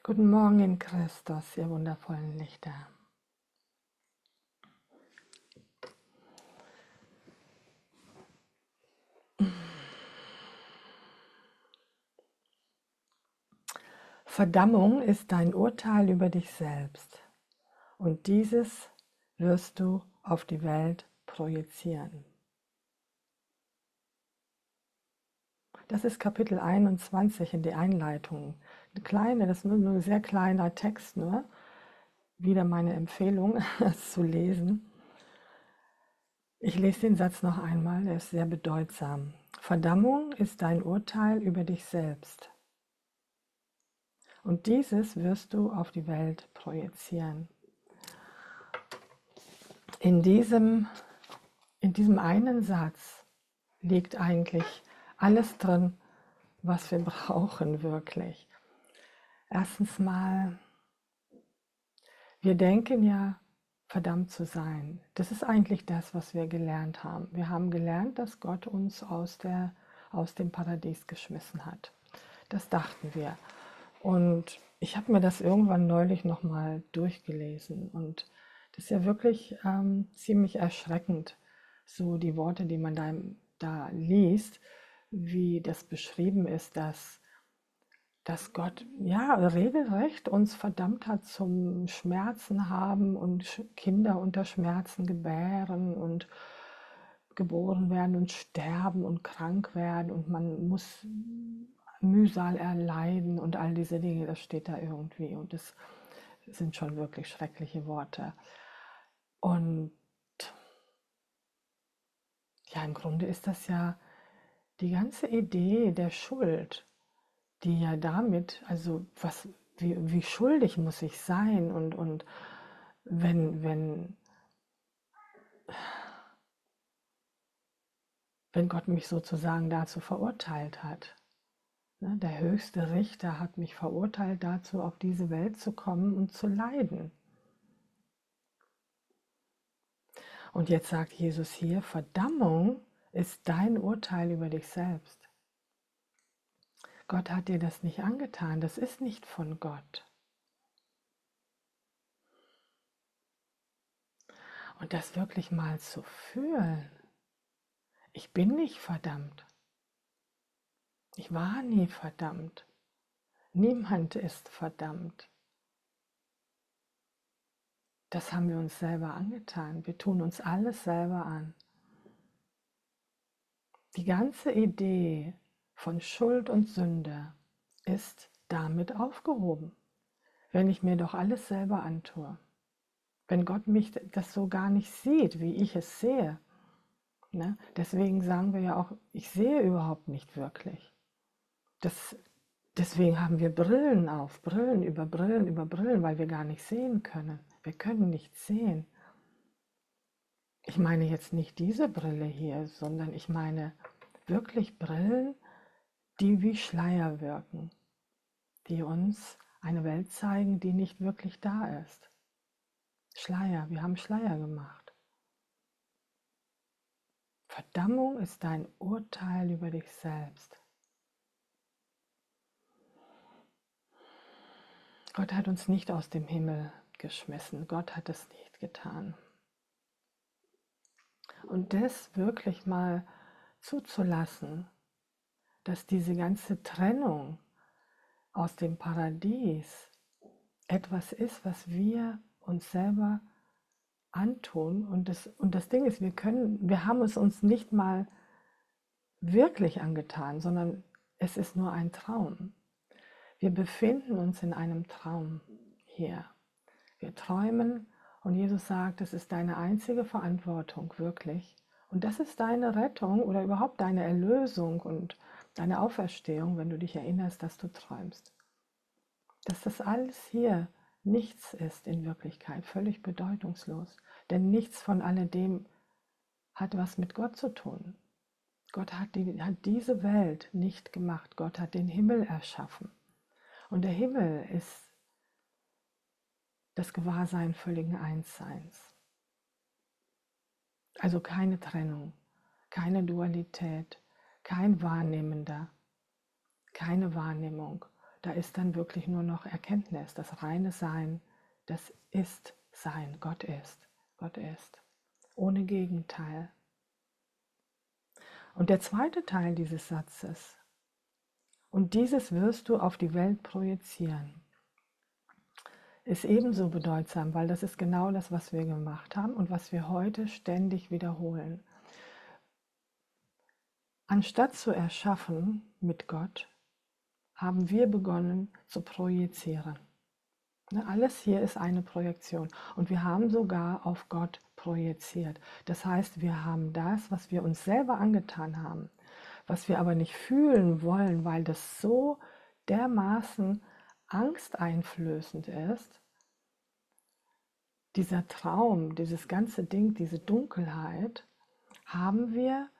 Guten Morgen in Christus, ihr wundervollen Lichter. Verdammung ist dein Urteil über dich selbst und dieses wirst du auf die Welt projizieren. Das ist Kapitel 21 in der Einleitung. Das ist nur ein sehr kleiner Text, nur wieder meine Empfehlung, es zu lesen. Ich lese den Satz noch einmal, er ist sehr bedeutsam. Verdammung ist dein Urteil über dich selbst. Und dieses wirst du auf die Welt projizieren. In diesem einen Satz liegt eigentlich alles drin, was wir brauchen wirklich. Erstens mal, wir denken ja, verdammt zu sein. Das ist eigentlich das, was wir gelernt haben. Wir haben gelernt, dass Gott uns aus dem Paradies geschmissen hat. Das dachten wir. Und ich habe mir das irgendwann neulich nochmal durchgelesen. Und das ist ja wirklich ziemlich erschreckend, so die Worte, die man da liest, wie das beschrieben ist, dass Gott ja regelrecht uns verdammt hat zum Schmerzen haben und Kinder unter Schmerzen gebären und geboren werden und sterben und krank werden und man muss Mühsal erleiden und all diese Dinge, das steht da irgendwie und das sind schon wirklich schreckliche Worte. Und ja, im Grunde ist das ja die ganze Idee der Schuld, die ja damit, also wie schuldig muss ich sein und wenn Gott mich sozusagen dazu verurteilt hat. Ne, der höchste Richter hat mich verurteilt dazu, auf diese Welt zu kommen und zu leiden. Und jetzt sagt Jesus hier, Verdammung ist dein Urteil über dich selbst. Gott hat dir das nicht angetan, das ist nicht von Gott. Und das wirklich mal zu fühlen, ich bin nicht verdammt. Ich war nie verdammt. Niemand ist verdammt. Das haben wir uns selber angetan. Wir tun uns alles selber an. Die ganze Idee von Schuld und Sünde ist damit aufgehoben, wenn ich mir doch alles selber antue. Wenn Gott mich das so gar nicht sieht, wie ich es sehe. Ne? Deswegen sagen wir ja auch, ich sehe überhaupt nicht wirklich. Deswegen haben wir Brillen auf, Brillen über Brillen über Brillen, weil wir gar nicht sehen können. Wir können nicht sehen. Ich meine jetzt nicht diese Brille hier, sondern ich meine wirklich Brillen, die wie Schleier wirken, die uns eine Welt zeigen, die nicht wirklich da ist. Schleier, wir haben Schleier gemacht. Verdammung ist dein Urteil über dich selbst. Gott hat uns nicht aus dem Himmel geschmissen. Gott hat es nicht getan. Und das wirklich mal zuzulassen, dass diese ganze Trennung aus dem Paradies etwas ist, was wir uns selber antun. Und das Ding ist, wir haben es uns nicht mal wirklich angetan, sondern es ist nur ein Traum. Wir befinden uns in einem Traum hier. Wir träumen und Jesus sagt, es ist deine einzige Verantwortung, wirklich. Und das ist deine Rettung oder überhaupt deine Erlösung und deine Auferstehung, wenn du dich erinnerst, dass du träumst. Dass das alles hier nichts ist in Wirklichkeit, völlig bedeutungslos. Denn nichts von alledem hat was mit Gott zu tun. Gott hat diese Welt nicht gemacht. Gott hat den Himmel erschaffen. Und der Himmel ist das Gewahrsein völligen Einsseins. Also keine Trennung, keine Dualität, kein Wahrnehmender, keine Wahrnehmung, da ist dann wirklich nur noch Erkenntnis, das reine Sein, das Ist-Sein, Gott ist, ohne Gegenteil. Und der zweite Teil dieses Satzes, und dieses wirst du auf die Welt projizieren, ist ebenso bedeutsam, weil das ist genau das, was wir gemacht haben und was wir heute ständig wiederholen. Anstatt zu erschaffen mit Gott, haben wir begonnen zu projizieren. Alles hier ist eine Projektion und wir haben sogar auf Gott projiziert. Das heißt, wir haben das, was wir uns selber angetan haben, was wir aber nicht fühlen wollen, weil das so dermaßen angsteinflößend ist, dieser Traum, dieses ganze Ding, diese Dunkelheit, haben wir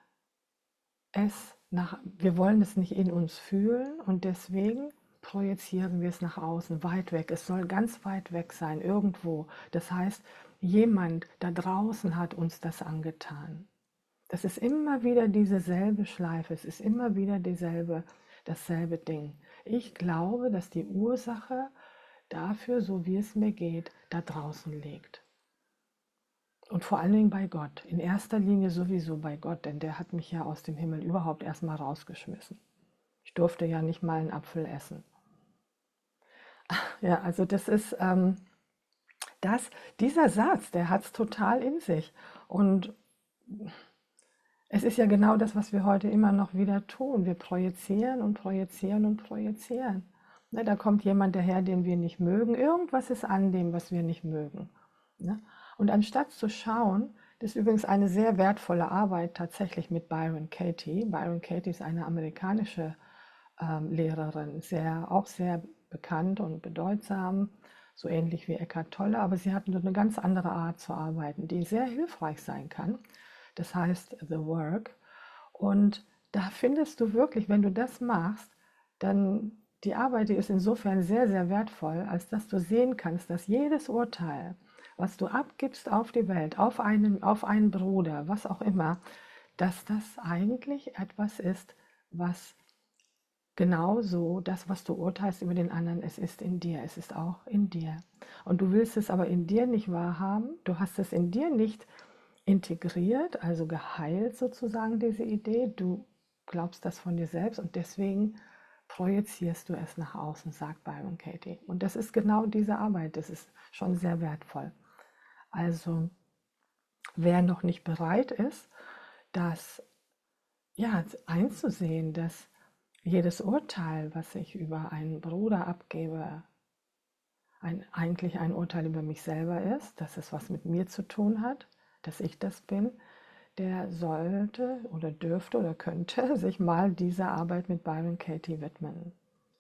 wir wollen es nicht in uns fühlen und deswegen projizieren wir es nach außen, weit weg. Es soll ganz weit weg sein, irgendwo. Das heißt, jemand da draußen hat uns das angetan. Das ist immer wieder dieselbe Schleife, es ist immer wieder dasselbe Ding. Ich glaube, dass die Ursache dafür, so wie es mir geht, da draußen liegt. Und vor allen Dingen bei Gott. In erster Linie sowieso bei Gott, denn der hat mich ja aus dem Himmel überhaupt erstmal rausgeschmissen. Ich durfte ja nicht mal einen Apfel essen. Ja, also das ist dieser Satz, der hat es total in sich. Und es ist ja genau das, was wir heute immer noch wieder tun. Wir projizieren und projizieren und projizieren. Ne, da kommt jemand daher, den wir nicht mögen. Irgendwas ist an dem, was wir nicht mögen. Ne? Und anstatt zu schauen, das ist übrigens eine sehr wertvolle Arbeit tatsächlich mit Byron Katie. Byron Katie ist eine amerikanische Lehrerin, auch sehr bekannt und bedeutsam, so ähnlich wie Eckhart Tolle, aber sie hat eine ganz andere Art zu arbeiten, die sehr hilfreich sein kann. Das heißt The Work. Und da findest du wirklich, wenn du das machst, dann die Arbeit, die ist insofern sehr, sehr wertvoll, als dass du sehen kannst, dass jedes Urteil, was du abgibst auf die Welt, auf einen Bruder, was auch immer, dass das eigentlich etwas ist, was genauso das, was du urteilst über den anderen, es ist in dir, es ist auch in dir. Und du willst es aber in dir nicht wahrhaben, du hast es in dir nicht integriert, also geheilt sozusagen diese Idee, du glaubst das von dir selbst und deswegen projizierst du es nach außen, sagt Byron Katie. Und das ist genau diese Arbeit, das ist schon sehr wertvoll. Also wer noch nicht bereit ist, das ja, einzusehen, dass jedes Urteil, was ich über einen Bruder abgebe, eigentlich ein Urteil über mich selber ist, dass es was mit mir zu tun hat, dass ich das bin, der sollte oder dürfte oder könnte sich mal dieser Arbeit mit Byron Katie widmen.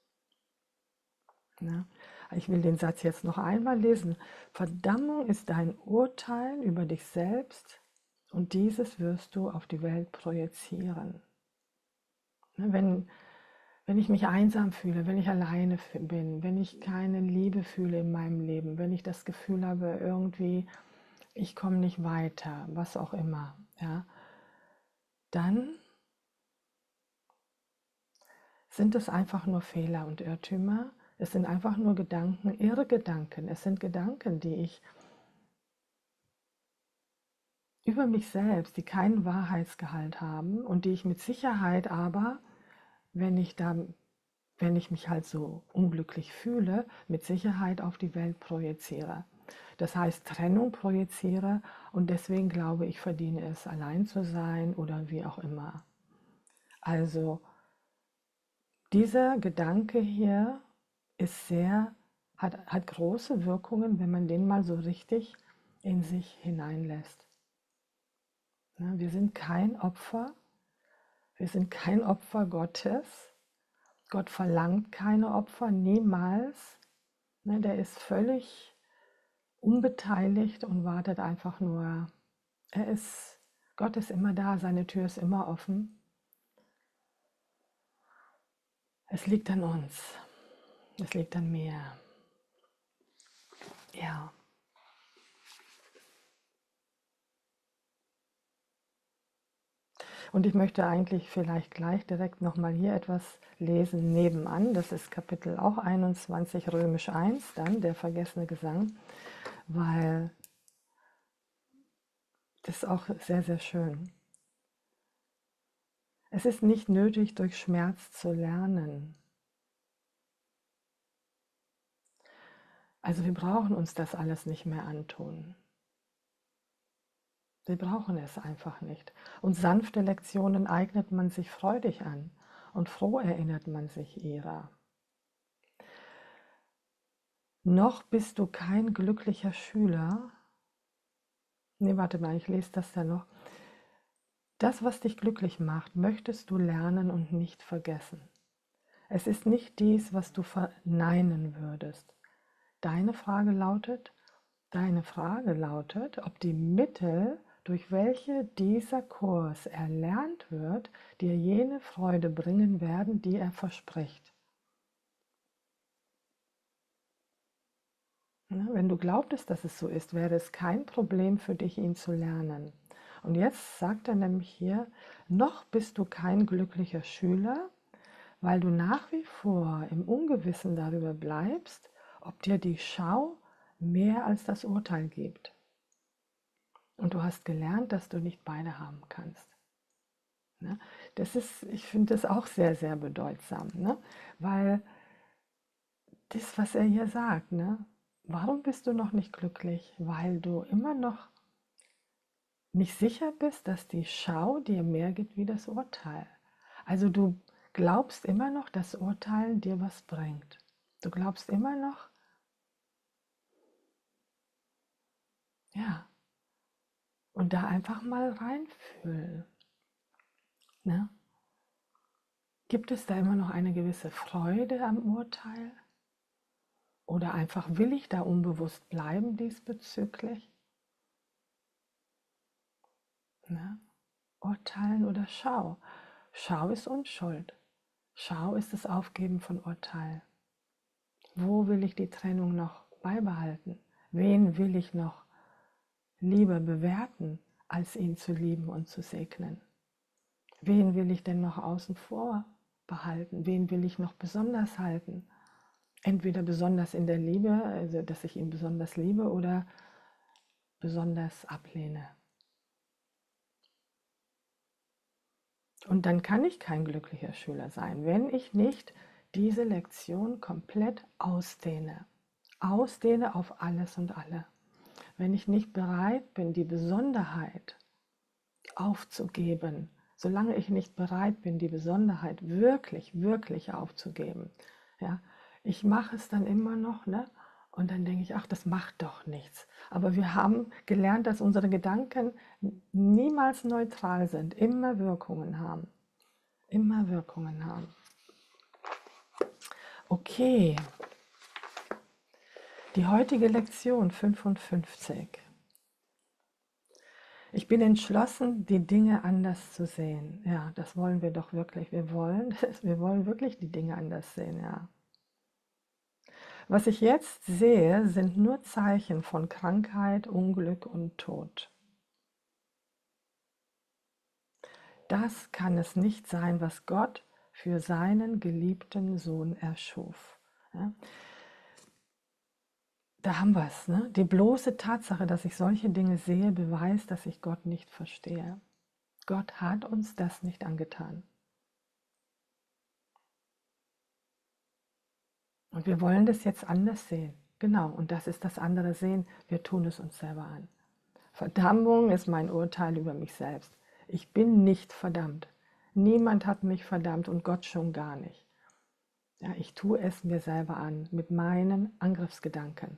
Ja, ich will den Satz jetzt noch einmal lesen. Verdammung ist dein Urteil über dich selbst und dieses wirst du auf die Welt projizieren. Wenn ich mich einsam fühle, wenn ich alleine bin, wenn ich keine Liebe fühle in meinem Leben, wenn ich das Gefühl habe, irgendwie, ich komme nicht weiter, was auch immer, ja, dann sind es einfach nur Fehler und Irrtümer. Es sind einfach nur Gedanken, irre Gedanken. Es sind Gedanken, die ich über mich selbst, die keinen Wahrheitsgehalt haben und die ich mit Sicherheit aber, wenn ich mich halt so unglücklich fühle, mit Sicherheit auf die Welt projiziere. Das heißt, Trennung projiziere und deswegen glaube ich, verdiene es, allein zu sein oder wie auch immer. Also dieser Gedanke hier hat große Wirkungen, wenn man den mal so richtig in sich hineinlässt. Wir sind kein Opfer, wir sind kein Opfer Gottes. Gott verlangt keine Opfer, niemals. Der ist völlig unbeteiligt und wartet einfach nur. Gott ist immer da, seine Tür ist immer offen. Es liegt an uns, es liegt an mir. Ja. Und ich möchte eigentlich vielleicht gleich direkt nochmal hier etwas lesen nebenan. Das ist Kapitel auch 21, Römisch 1, dann der vergessene Gesang, weil das ist auch sehr, sehr schön. Es ist nicht nötig, durch Schmerz zu lernen. Also wir brauchen uns das alles nicht mehr antun. Wir brauchen es einfach nicht. Und sanfte Lektionen eignet man sich freudig an und froh erinnert man sich ihrer. Noch bist du kein glücklicher Schüler. Nee, warte mal, ich lese das dann noch. Das, was dich glücklich macht, möchtest du lernen und nicht vergessen. Es ist nicht dies, was du verneinen würdest. Deine Frage lautet, ob die Mittel, durch welche dieser Kurs erlernt wird, dir jene Freude bringen werden, die er verspricht. Wenn du glaubtest, dass es so ist, wäre es kein Problem für dich, ihn zu lernen. Und jetzt sagt er nämlich hier, noch bist du kein glücklicher Schüler, weil du nach wie vor im Ungewissen darüber bleibst, ob dir die Schau mehr als das Urteil gibt. Und du hast gelernt, dass du nicht beide haben kannst. Das ist, ich finde das auch sehr, sehr bedeutsam, weil das, was er hier sagt, warum bist du noch nicht glücklich? Weil du immer noch nicht sicher bist, dass die Schau dir mehr gibt wie das Urteil. Also du glaubst immer noch, dass Urteil dir was bringt. Du glaubst immer noch, ja, und da einfach mal reinfühlen. Ne? Gibt es da immer noch eine gewisse Freude am Urteil? Oder einfach will ich da unbewusst bleiben diesbezüglich? Ne? Urteilen oder Schau? Schau ist Unschuld. Schau ist das Aufgeben von Urteil. Wo will ich die Trennung noch beibehalten? Wen will ich noch lieber bewerten, als ihn zu lieben und zu segnen? Wen will ich denn noch außen vor behalten? Wen will ich noch besonders halten? Entweder besonders in der Liebe, also dass ich ihn besonders liebe, oder besonders ablehne. Und dann kann ich kein glücklicher Schüler sein, wenn ich nicht diese Lektion komplett ausdehne. Ausdehne auf alles und alle. Wenn ich nicht bereit bin, die Besonderheit aufzugeben, solange ich nicht bereit bin, die Besonderheit wirklich, wirklich aufzugeben, ja, ich mache es dann immer noch, und dann denke ich, ach, das macht doch nichts. Aber wir haben gelernt, dass unsere Gedanken niemals neutral sind, immer Wirkungen haben. Immer Wirkungen haben. Okay, die heutige Lektion 55. Ich bin entschlossen, die Dinge anders zu sehen. Ja, das wollen wir doch wirklich. Wir wollen wirklich die Dinge anders sehen, ja. Was ich jetzt sehe, sind nur Zeichen von Krankheit, Unglück und Tod. Das kann es nicht sein, was Gott für seinen geliebten Sohn erschuf. Ja? Da haben wir es. Die bloße Tatsache, dass ich solche Dinge sehe, beweist, dass ich Gott nicht verstehe. Gott hat uns das nicht angetan. Und wir wollen das jetzt anders sehen. Genau, und das ist das andere Sehen. Wir tun es uns selber an. Verdammung ist mein Urteil über mich selbst. Ich bin nicht verdammt. Niemand hat mich verdammt und Gott schon gar nicht. Ja, ich tue es mir selber an mit meinen Angriffsgedanken,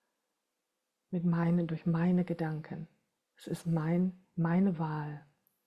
durch meine Gedanken. Es ist meine Wahl.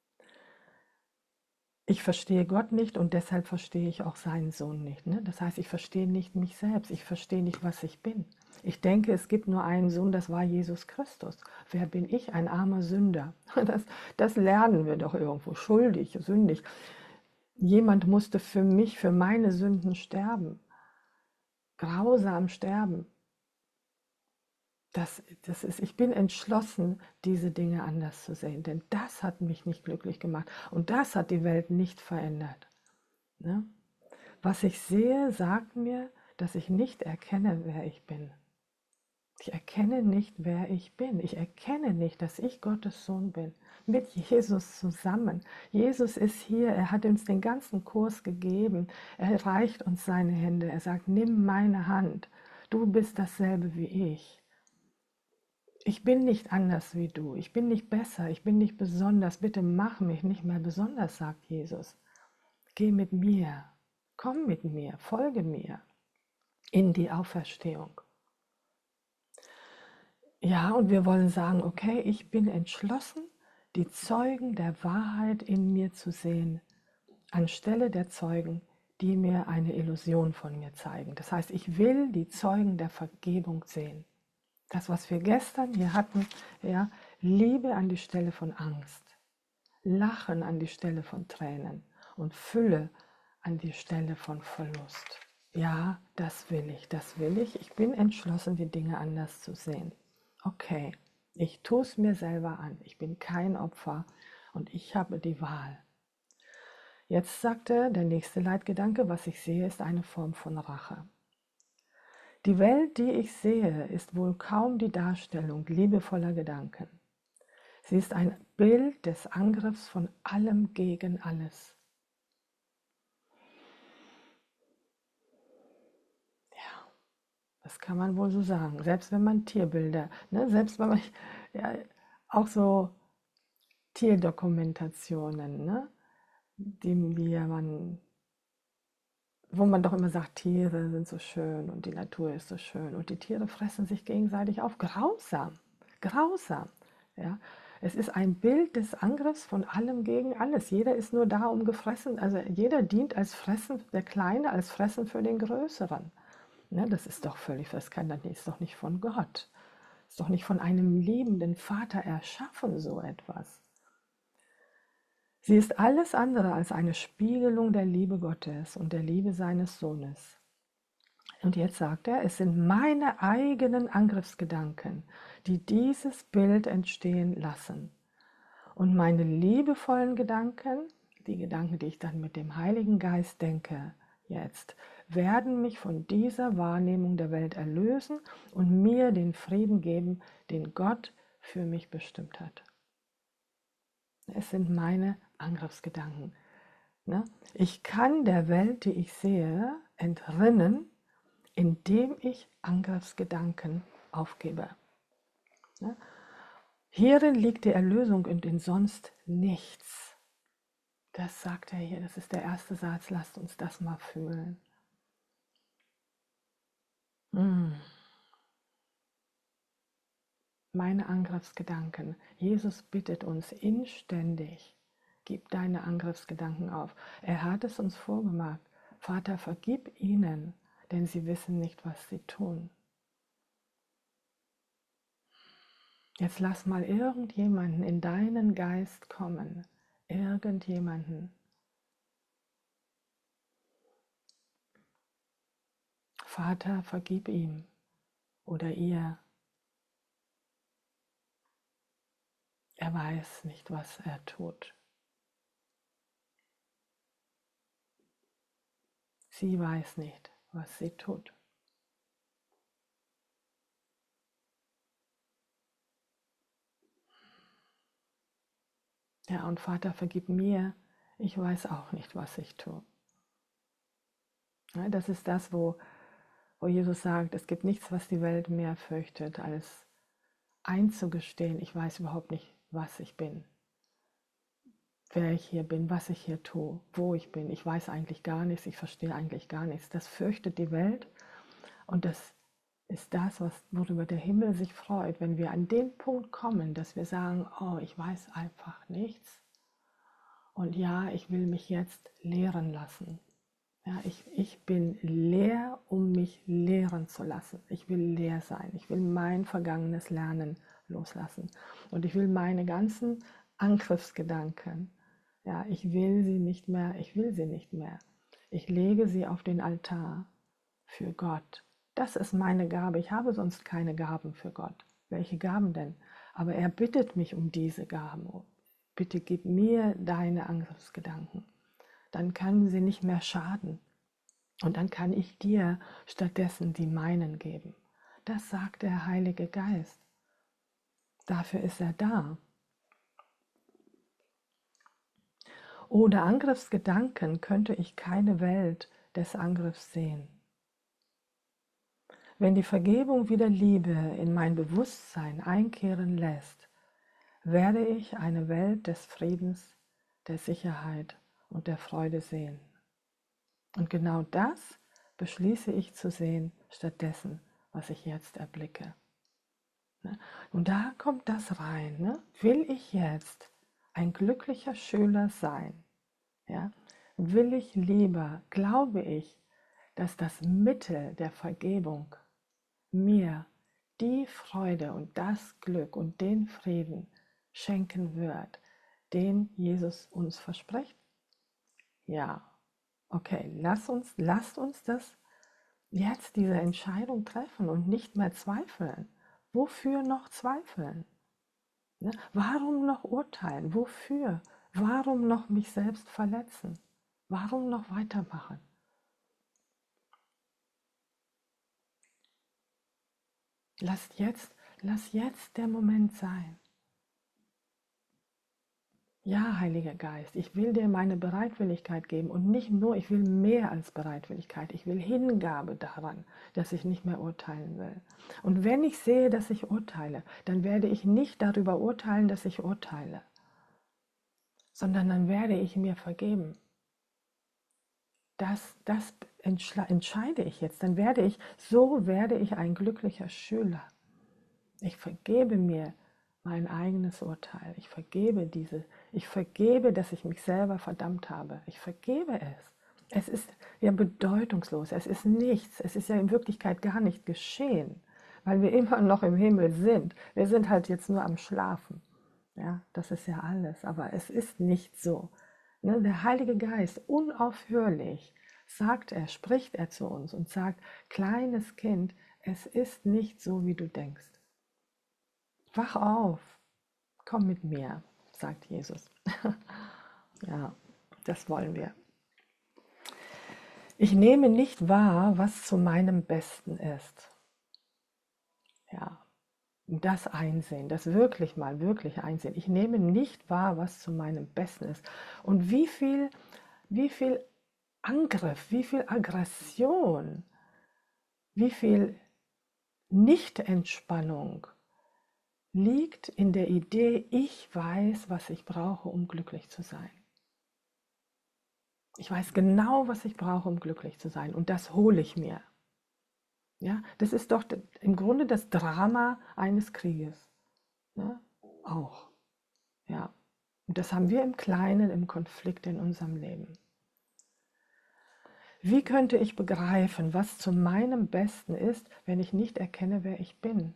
Ich verstehe Gott nicht und deshalb verstehe ich auch seinen Sohn nicht. Das heißt, ich verstehe nicht mich selbst, ich verstehe nicht, was ich bin. Ich denke, es gibt nur einen Sohn, das war Jesus Christus. Wer bin ich? Ein armer Sünder. Das lernen wir doch irgendwo. Schuldig, sündig. Jemand musste für mich, für meine Sünden sterben. Grausam sterben. Ich bin entschlossen, diese Dinge anders zu sehen, denn das hat mich nicht glücklich gemacht und das hat die Welt nicht verändert. Ne? Was ich sehe, sagt mir, dass ich nicht erkenne, wer ich bin. Ich erkenne nicht, wer ich bin. Ich erkenne nicht, dass ich Gottes Sohn bin. Mit Jesus zusammen. Jesus ist hier. Er hat uns den ganzen Kurs gegeben. Er reicht uns seine Hände. Er sagt, nimm meine Hand. Du bist dasselbe wie ich. Ich bin nicht anders wie du. Ich bin nicht besser. Ich bin nicht besonders. Bitte mach mich nicht mehr besonders, sagt Jesus. Geh mit mir. Komm mit mir. Folge mir in die Auferstehung. Ja, und wir wollen sagen, okay, ich bin entschlossen, die Zeugen der Wahrheit in mir zu sehen, anstelle der Zeugen, die mir eine Illusion von mir zeigen. Das heißt, ich will die Zeugen der Vergebung sehen. Das, was wir gestern hier hatten, ja, Liebe an die Stelle von Angst, Lachen an die Stelle von Tränen und Fülle an die Stelle von Verlust. Ja, das will ich, das will ich. Ich bin entschlossen, die Dinge anders zu sehen. Okay, ich tue es mir selber an. Ich bin kein Opfer und ich habe die Wahl. Jetzt sagte der nächste Leitgedanke, was ich sehe, ist eine Form von Rache. Die Welt, die ich sehe, ist wohl kaum die Darstellung liebevoller Gedanken. Sie ist ein Bild des Angriffs von allem gegen alles. Ja, das kann man wohl so sagen. Selbst wenn man Tierbilder, ne, selbst wenn man ja, auch so Tierdokumentationen, ne, wo man doch immer sagt, Tiere sind so schön und die Natur ist so schön und die Tiere fressen sich gegenseitig auf. Grausam, grausam. Ja. Es ist ein Bild des Angriffs von allem gegen alles. Jeder ist nur da, um gefressen, also jeder dient als Fressen, der Kleine als Fressen für den Größeren. Ne, das ist doch völlig, das ist doch nicht von Gott. Ist doch nicht von einem liebenden Vater erschaffen, so etwas. Sie ist alles andere als eine Spiegelung der Liebe Gottes und der Liebe seines Sohnes. Und jetzt sagt er, es sind meine eigenen Angriffsgedanken, die dieses Bild entstehen lassen. Und meine liebevollen Gedanken, die Gedanken, die ich dann mit dem Heiligen Geist denke, jetzt, werden mich von dieser Wahrnehmung der Welt erlösen und mir den Frieden geben, den Gott für mich bestimmt hat. Es sind meine Angriffsgedanken. Ne? Ich kann der Welt, die ich sehe, entrinnen, indem ich Angriffsgedanken aufgebe. Ne? Hierin liegt die Erlösung und in sonst nichts. Das sagt er hier, das ist der erste Satz, lasst uns das mal fühlen. Meine Angriffsgedanken. Jesus bittet uns inständig, gib deine Angriffsgedanken auf. Er hat es uns vorgemacht. Vater, vergib ihnen, denn sie wissen nicht, was sie tun. Jetzt lass mal irgendjemanden in deinen Geist kommen. Irgendjemanden. Vater, vergib ihm oder ihr. Er weiß nicht, was er tut. Sie weiß nicht, was sie tut. Ja, und Vater, vergib mir. Ich weiß auch nicht, was ich tue. Ja, das ist das, wo Jesus sagt, es gibt nichts, was die Welt mehr fürchtet, als einzugestehen, ich weiß überhaupt nicht, was ich bin, wer ich hier bin, was ich hier tue, wo ich bin. Ich weiß eigentlich gar nichts, ich verstehe eigentlich gar nichts. Das fürchtet die Welt und das ist das, worüber der Himmel sich freut, wenn wir an den Punkt kommen, dass wir sagen, oh, ich weiß einfach nichts und ja, ich will mich jetzt lehren lassen. Ja, ich bin leer, um mich lehren zu lassen. Ich will leer sein. Ich will mein vergangenes Lernen loslassen. Und ich will meine ganzen Angriffsgedanken, ja, ich will sie nicht mehr, ich will sie nicht mehr. Ich lege sie auf den Altar für Gott. Das ist meine Gabe. Ich habe sonst keine Gaben für Gott. Welche Gaben denn? Aber er bittet mich um diese Gaben. Bitte gib mir deine Angriffsgedanken. Dann können sie nicht mehr schaden. Und dann kann ich dir stattdessen die meinen geben. Das sagt der Heilige Geist. Dafür ist er da. Ohne Angriffsgedanken könnte ich keine Welt des Angriffs sehen. Wenn die Vergebung wieder Liebe in mein Bewusstsein einkehren lässt, werde ich eine Welt des Friedens, der Sicherheit und der Freude sehen. Und genau das beschließe ich zu sehen, stattdessen, was ich jetzt erblicke. Und da kommt das rein. Ne? Will ich jetzt ein glücklicher Schüler sein? Ja? Will ich lieber, glaube ich, dass das Mittel der Vergebung mir die Freude und das Glück und den Frieden schenken wird, den Jesus uns verspricht? Ja, okay, lasst uns das jetzt diese Entscheidung treffen und nicht mehr zweifeln. Wofür noch zweifeln? Ne? Warum noch urteilen? Wofür? Warum noch mich selbst verletzen? Warum noch weitermachen? Lass jetzt der Moment sein. Ja, Heiliger Geist, ich will dir meine Bereitwilligkeit geben und nicht nur, ich will mehr als Bereitwilligkeit, ich will Hingabe daran, dass ich nicht mehr urteilen will. Und wenn ich sehe, dass ich urteile, dann werde ich nicht darüber urteilen, dass ich urteile, sondern dann werde ich mir vergeben. Das entscheide ich jetzt, so werde ich ein glücklicher Schüler. Ich vergebe mir mein eigenes Urteil. Ich vergebe, dass ich mich selber verdammt habe. Ich vergebe es. Es ist ja bedeutungslos. Es ist nichts. Es ist ja in Wirklichkeit gar nicht geschehen, weil wir immer noch im Himmel sind. Wir sind halt jetzt nur am Schlafen. Ja, das ist ja alles. Aber es ist nicht so. Ne? Der Heilige Geist, unaufhörlich, spricht er zu uns und sagt, kleines Kind, es ist nicht so, wie du denkst. Wach auf, komm mit mir, sagt Jesus. Ja, das wollen wir. Ich nehme nicht wahr, was zu meinem Besten ist. Ja, das einsehen, das wirklich einsehen. Ich nehme nicht wahr, was zu meinem Besten ist. Und wie viel Angriff, wie viel Aggression, wie viel Nichtentspannung liegt in der Idee, ich weiß, was ich brauche, um glücklich zu sein. Ich weiß genau, was ich brauche, um glücklich zu sein. Und das hole ich mir. Ja, das ist doch im Grunde das Drama eines Krieges. Ja, auch. Ja. Und das haben wir im Kleinen, im Konflikt in unserem Leben. Wie könnte ich begreifen, was zu meinem Besten ist, wenn ich nicht erkenne, wer ich bin?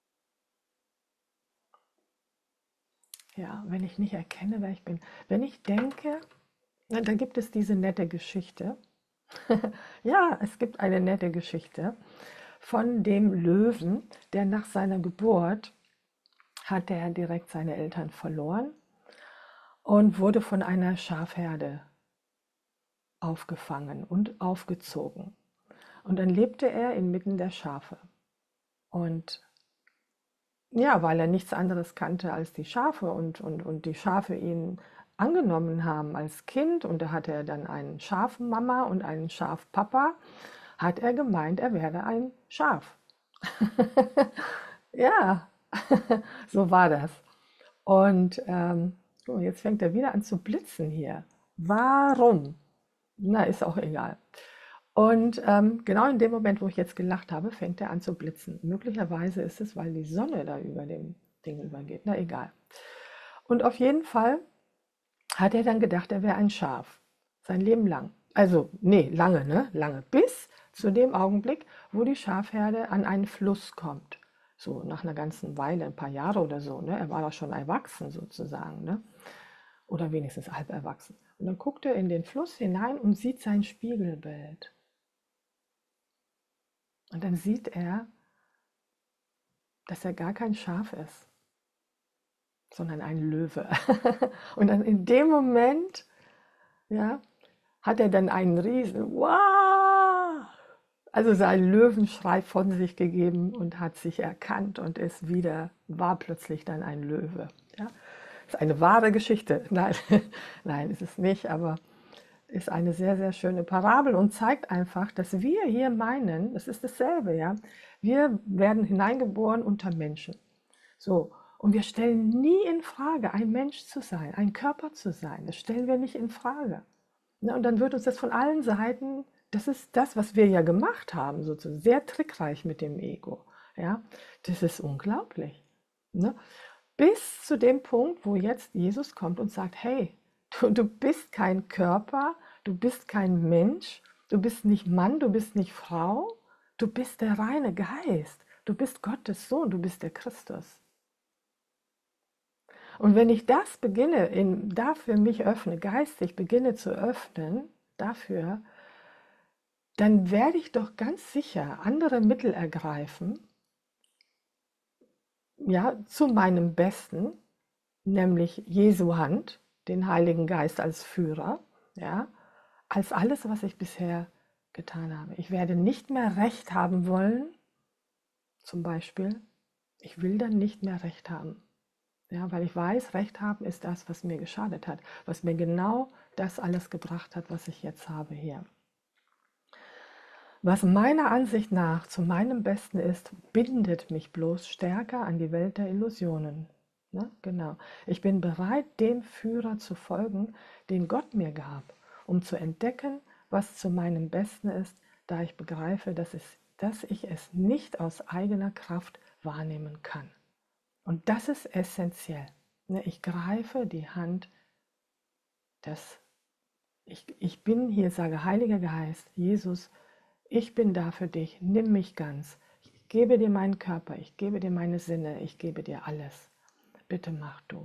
Ja, wenn ich nicht erkenne, wer ich bin. Wenn ich denke, da gibt es diese nette Geschichte. Ja, es gibt eine nette Geschichte von dem Löwen, der nach seiner Geburt hatte er direkt seine Eltern verloren und wurde von einer Schafherde aufgefangen und aufgezogen. Und dann lebte er inmitten der Schafe. Und ja, weil er nichts anderes kannte als die Schafe und die Schafe ihn angenommen haben als Kind und da hatte er dann einen Schafmama und einen Schafpapa, hat er gemeint, er werde ein Schaf. Ja, so war das. Und jetzt fängt er wieder an zu blitzen hier. Warum? Na, ist auch egal. Und genau in dem Moment, wo ich jetzt gelacht habe, fängt er an zu blitzen. Möglicherweise ist es, weil die Sonne da über dem Ding übergeht. Na, egal. Und auf jeden Fall hat er dann gedacht, er wäre ein Schaf. Sein Leben lang. Also, nee, lange, ne? Lange. Bis zu dem Augenblick, wo die Schafherde an einen Fluss kommt. So nach einer ganzen Weile, ein paar Jahre oder so. Ne? Er war doch schon erwachsen sozusagen. Ne? Oder wenigstens halb erwachsen. Und dann guckt er in den Fluss hinein und sieht sein Spiegelbild. Und dann sieht er, dass er gar kein Schaf ist, sondern ein Löwe. Und dann in dem Moment, ja, hat er dann einen riesen, wow, also seinen Löwenschrei von sich gegeben und hat sich erkannt und ist wieder, war plötzlich dann ein Löwe. Ja? Das ist eine wahre Geschichte. Nein, nein, ist es nicht, aber ist eine sehr, sehr schöne Parabel und zeigt einfach, dass wir hier meinen, es ist dasselbe, ja. Wir werden hineingeboren unter Menschen. So. Und wir stellen nie in Frage, ein Mensch zu sein, ein Körper zu sein. Das stellen wir nicht in Frage. Ne, und dann wird uns das von allen Seiten, das ist das, was wir ja gemacht haben, sozusagen, sehr trickreich mit dem Ego. Ja, das ist unglaublich. Ne? Bis zu dem Punkt, wo jetzt Jesus kommt und sagt, hey, du bist kein Körper, du bist kein Mensch, du bist nicht Mann, du bist nicht Frau, du bist der reine Geist, du bist Gottes Sohn, du bist der Christus. Und wenn ich das beginne, dafür mich öffne, geistig beginne zu öffnen, dafür, dann werde ich doch ganz sicher andere Mittel ergreifen, ja, zu meinem Besten, nämlich Jesu Hand, den Heiligen Geist als Führer, ja, als alles, was ich bisher getan habe. Ich werde nicht mehr Recht haben wollen, zum Beispiel. Ich will dann nicht mehr Recht haben. Ja, weil ich weiß, Recht haben ist das, was mir geschadet hat, was mir genau das alles gebracht hat, was ich jetzt habe hier. Was meiner Ansicht nach zu meinem Besten ist, bindet mich bloß stärker an die Welt der Illusionen. Ne? Genau. Ich bin bereit, dem Führer zu folgen, den Gott mir gab, um zu entdecken, was zu meinem Besten ist, da ich begreife, dass ich es nicht aus eigener Kraft wahrnehmen kann. Und das ist essentiell. Ne? Ich greife die Hand ich bin hier, sage Heiliger Geist, Jesus, ich bin da für dich, nimm mich ganz. Ich gebe dir meinen Körper, ich gebe dir meine Sinne, ich gebe dir alles. Bitte mach du.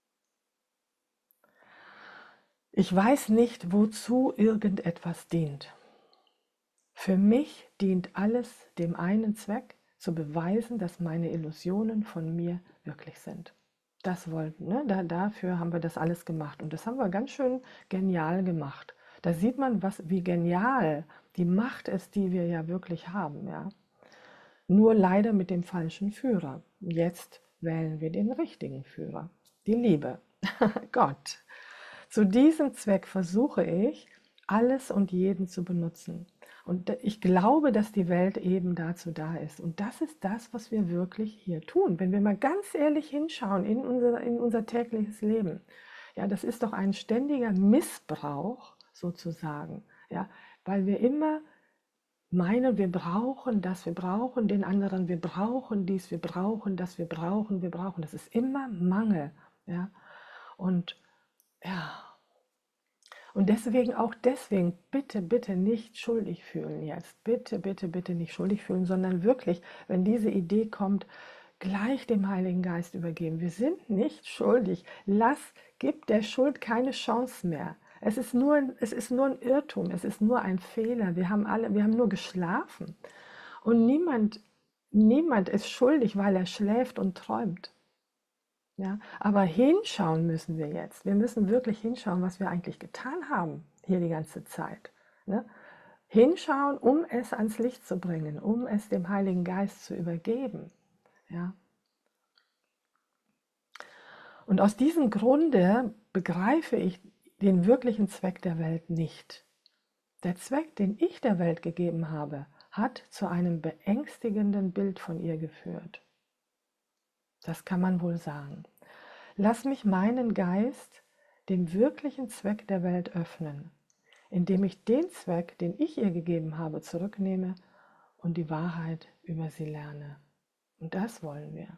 Ich weiß nicht, wozu irgendetwas dient. Für mich dient alles dem einen Zweck, zu beweisen, dass meine Illusionen von mir wirklich sind. Das wollten, ne? Dafür haben wir das alles gemacht und das haben wir ganz schön genial gemacht. Da sieht man, wie genial die Macht ist, die wir ja wirklich haben. Ja? Nur leider mit dem falschen Führer. Jetzt wählen wir den richtigen Führer, die Liebe, Gott. Zu diesem Zweck versuche ich, alles und jeden zu benutzen. Und ich glaube, dass die Welt eben dazu da ist. Und das ist das, was wir wirklich hier tun. Wenn wir mal ganz ehrlich hinschauen in unser tägliches Leben. Ja, das ist doch ein ständiger Missbrauch sozusagen. Ja, weil wir immer meinen, wir brauchen das, wir brauchen den anderen, wir brauchen dies, wir brauchen das, wir brauchen. Das ist immer Mangel. Ja, und ja, und deswegen, bitte, bitte nicht schuldig fühlen jetzt. Bitte, bitte, bitte nicht schuldig fühlen, sondern wirklich, wenn diese Idee kommt, gleich dem Heiligen Geist übergeben. Wir sind nicht schuldig. Gib der Schuld keine Chance mehr. Es ist nur ein Irrtum, es ist nur ein Fehler. Wir haben nur geschlafen. Und niemand ist schuldig, weil er schläft und träumt. Ja, aber hinschauen müssen wir jetzt. Wir müssen wirklich hinschauen, was wir eigentlich getan haben hier die ganze Zeit. Ne? Hinschauen, um es ans Licht zu bringen, um es dem Heiligen Geist zu übergeben. Ja? Und aus diesem Grunde begreife ich den wirklichen Zweck der Welt nicht. Der Zweck, den ich der Welt gegeben habe, hat zu einem beängstigenden Bild von ihr geführt. Das kann man wohl sagen. Lass mich meinen Geist dem wirklichen Zweck der Welt öffnen, indem ich den Zweck, den ich ihr gegeben habe, zurücknehme und die Wahrheit über sie lerne. Und das wollen wir.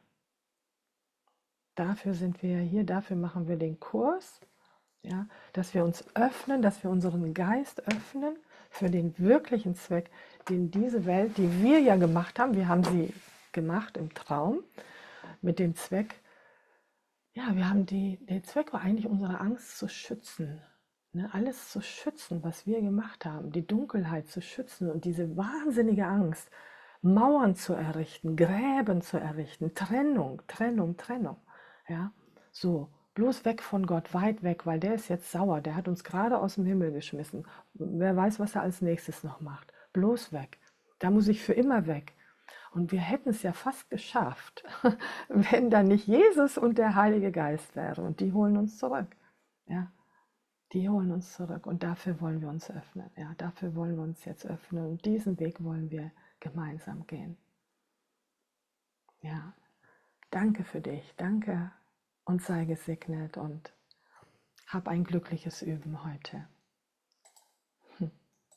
Dafür sind wir hier, dafür machen wir den Kurs, ja, dass wir uns öffnen, dass wir unseren Geist öffnen für den wirklichen Zweck, den diese Welt, die wir ja gemacht haben, wir haben sie gemacht im Traum, mit dem Zweck, ja, der Zweck war eigentlich, unsere Angst zu schützen. Ne? Alles zu schützen, was wir gemacht haben. Die Dunkelheit zu schützen und diese wahnsinnige Angst. Mauern zu errichten, Gräben zu errichten, Trennung, Trennung, Trennung. Ja, so, bloß weg von Gott, weit weg, weil der ist jetzt sauer, der hat uns gerade aus dem Himmel geschmissen. Wer weiß, was er als nächstes noch macht. Bloß weg. Da muss ich für immer weg. Und wir hätten es ja fast geschafft, wenn da nicht Jesus und der Heilige Geist wäre. Und die holen uns zurück. Ja, die holen uns zurück. Und dafür wollen wir uns öffnen. Ja, dafür wollen wir uns jetzt öffnen. Und diesen Weg wollen wir gemeinsam gehen. Ja, danke für dich. Danke und sei gesegnet und hab ein glückliches Üben heute.